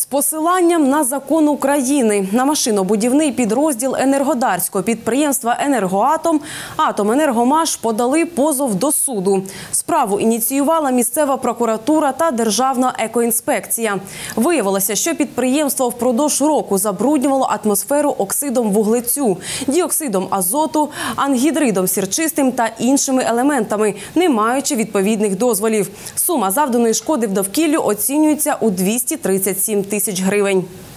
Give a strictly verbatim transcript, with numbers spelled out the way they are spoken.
З посиланням на закон України на машинобудівний підрозділ енергодарського підприємства «Енергоатом» «Атоменергомаш» подали позов до суду. Справу ініціювала місцева прокуратура та Державна екоінспекція. Виявилося, що підприємство впродовж року забруднювало атмосферу оксидом вуглецю, діоксидом азоту, ангідридом сірчистим та іншими елементами, не маючи відповідних дозволів. Сума завданої шкоди в довкіллю оцінюється у двісті тридцять сім тисяч гривень.